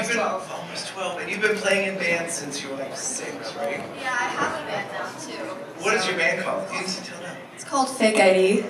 almost 12. Almost 12, and you've been playing in bands since you were like 6, right? Yeah, I have a band now too. What is your band called? You need to tell them. It's called Fake ID.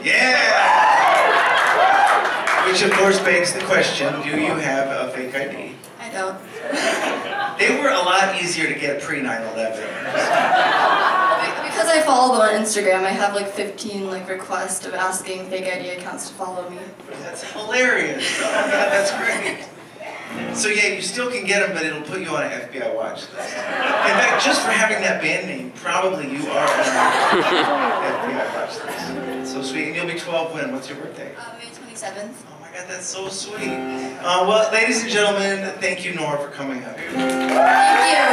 Yeah! Which of course begs the question, do you have a fake ID? I don't. They were a lot easier to get pre-9/11. Because I follow them on Instagram, I have like 15 requests of asking fake ID accounts to follow me. That's hilarious. Oh my god, that's great. So yeah, you still can get them, but it'll put you on an FBI watch list. In fact, just for having that band name, probably you are on an FBI watch list. So sweet. And you'll be 12 when? What's your birthday? May 27th. Oh my god, that's so sweet. Well, ladies and gentlemen, thank you, Nora, for coming up here. Thank you.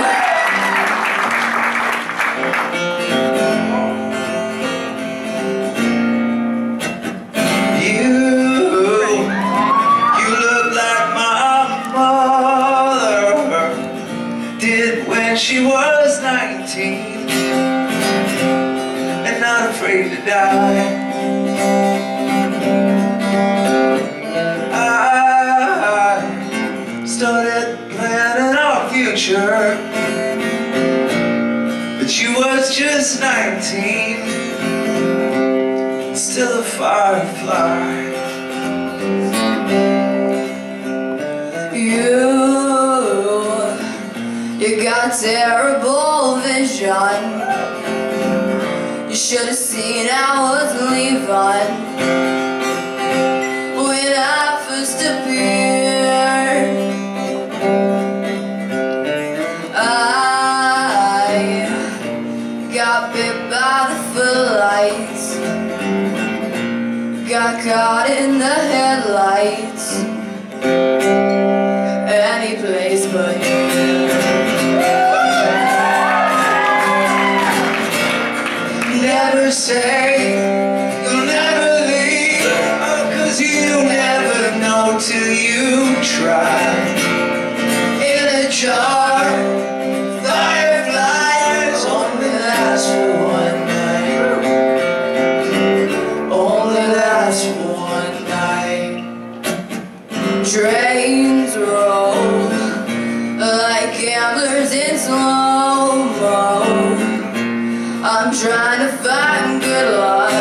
She was 19 and not afraid to die. I started planning our future, but she was just 19, still a firefly. You got terrible vision. You should have seen I was leaving when I first appeared. I got bit by the footlights, got caught in the headlights. Any place but here. Never say you'll never leave, cause you never know till you try. In a jar, fireflies only last for one night. Only last for one night. Trains roll like gamblers in slow-mo. I'm trying to find good luck,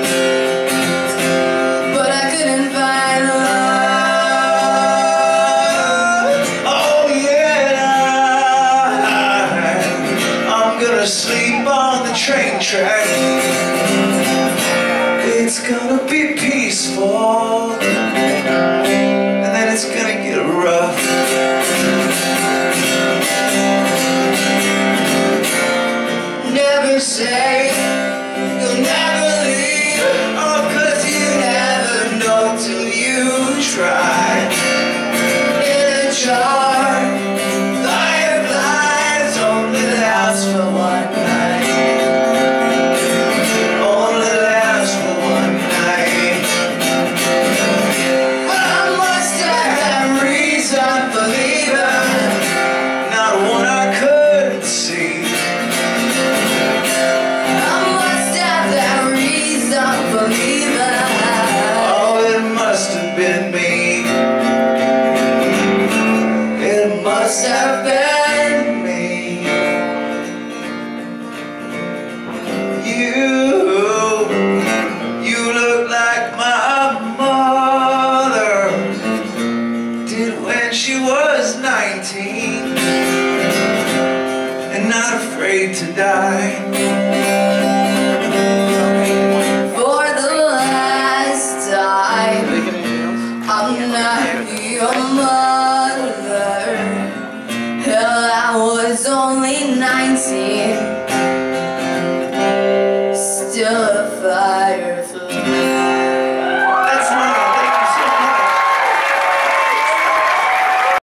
but I couldn't find love. Oh yeah, I'm gonna sleep on the train track. It's gonna be peaceful, and then it's gonna get rough. Never say you'll never leave, cause you never know till you try. In a jar, fireflies only last for one night. Only last for one night. But I must have that reason for leaving, not one I couldn't see. Oh, it must have been me. It must have been me. You look like my mother did when she was 19 and not afraid to die. I'm not your mother. Hell, I was only 19, still a